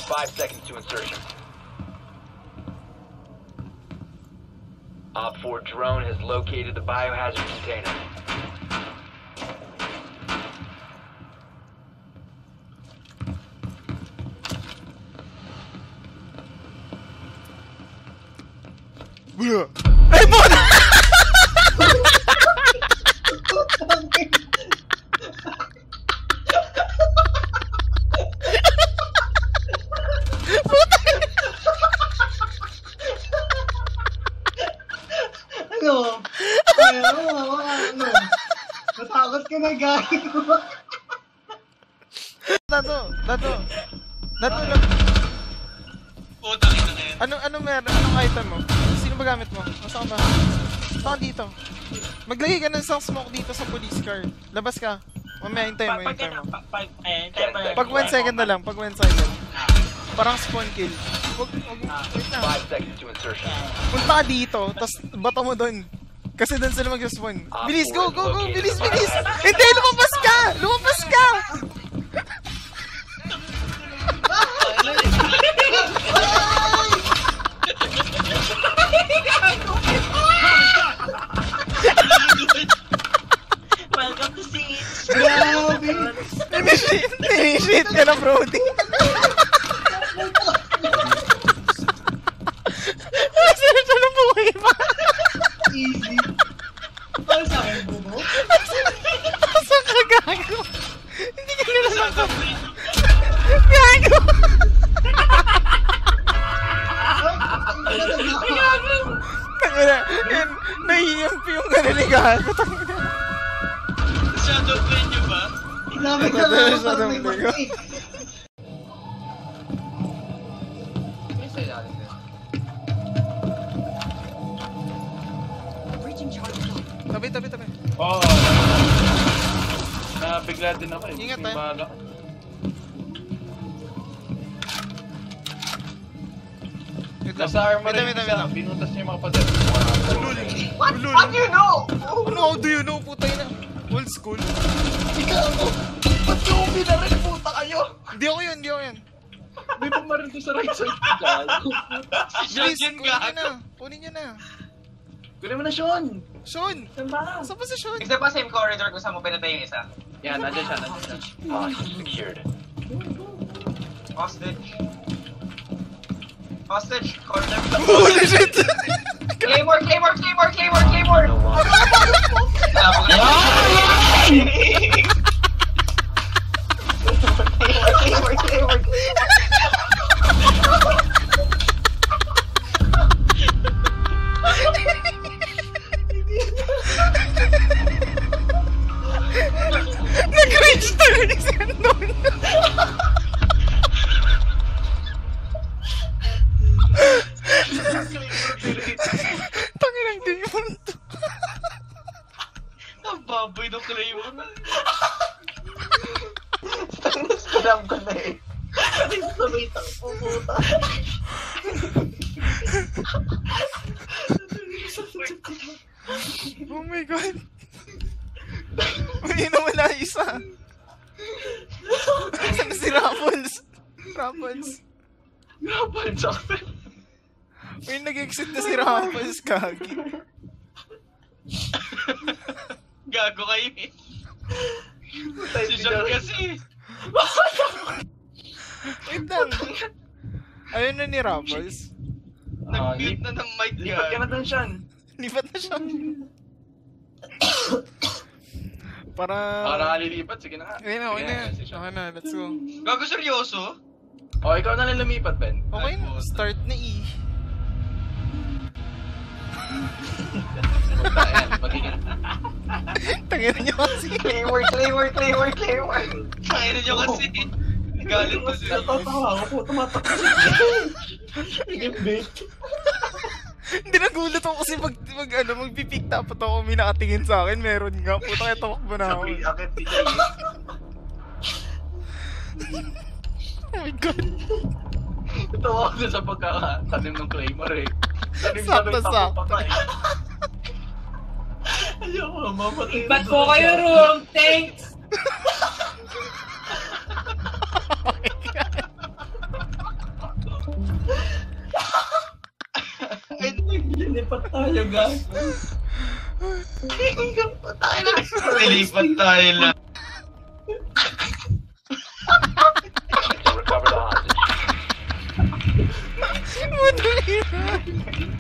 5 seconds to insertion. Op 4 drone has located the biohazard container. Ay, puta! Natakot ka na, guys. Dato. Putang ina na yan. Anong meron? Anong item mo? Sino ba gamit mo? Masa ka ba? Saka dito. Maglagay ka ng isang smoke dito sa police car. Labas ka. Mamaya, hintay mo. Pag 1 second na lang. Pag 1 second. Parang spawn kill. Wait na. 5 seconds to insertion. Punta ka dito, tapos bato mo doon. Kasi doon sila mag-spawn. Bilis, go! Bilis! Hindi, lumabas ka! Welcome to Siege! Grabe. Initiate ka na, Brody. Sino siya ng buhay ba? Easy. Ano sa akin, Bubo? Asan ka, gago? Hindi ka nila nakap. Gago! Tangina, nahihiyamp yung ganun gago. Shadow play nyo ba? Grabe ka lang. Parang may mati. Tabi. Oo. Nabigla din ako eh. Ingat, May eh. bahala. Nasa armor Wait yung lang. isa. Binutas niya yung mga pader. What do you know? Ano, how do you know, putay na? Old school? Ikaw ako. Ba't yung binaril, puta kayo? Hindi ako yun. May pumaril doon sa right side. Please, Yan kunin nyo na. Kunin mo na, Sean! Sean! Saan ba? Saan ba si Sean? Isa pa same corridor kung saan mo pinatay yung isa. Yan, nandiyan siya. Hostage secured. Hostage, corner. Holy shit! Claymore! No longer. Claymore. Nag-reach talaga si Andon! Tanginang demon to. Ang baboy ng Claymore. Alam ko na eh. Sabay tang puta. Oh my god. Uy, nawala isa. Saan si Raffles? Grabe, Jackson. Uy, nag-exit na si Raffles, kagi. Gago kayo eh. Si Sean kasi. Wait lang. Ayun na ni Raffles. Nag-mute na ng mic Lipat ka yan. na doon, Sean. Lipat na siya. Para... Baka nakalilipat, sige na nga. Ayun na, Sige okay Sean. na, let's go. Gago seryoso? Oh, ikaw na lang lumipat, Ben. Okay na, start na E. Punta, ayan, magiging... Tangin niyo kasi. Claymore. Kaya nyo kasi. Galit mo siya. Natatawa ako po. Tumatakbo siya. Bait. Hindi, nagulat ako kasi magpipick dapat ako, may nakatingin sa akin, meron nga. Puta, kaya tamakbo na ako. Sabi, akit dito. Oh my god. Ito ako sa pagkakatanim ng Claymore eh. Tanim Sakto. pa eh. Ayoko, mapatay. Ba't po kayo room? Thanks! Oh my god. akin. Lilipat tayo, guys. Nilipat tayo lang. To recover the hostage. Madali na.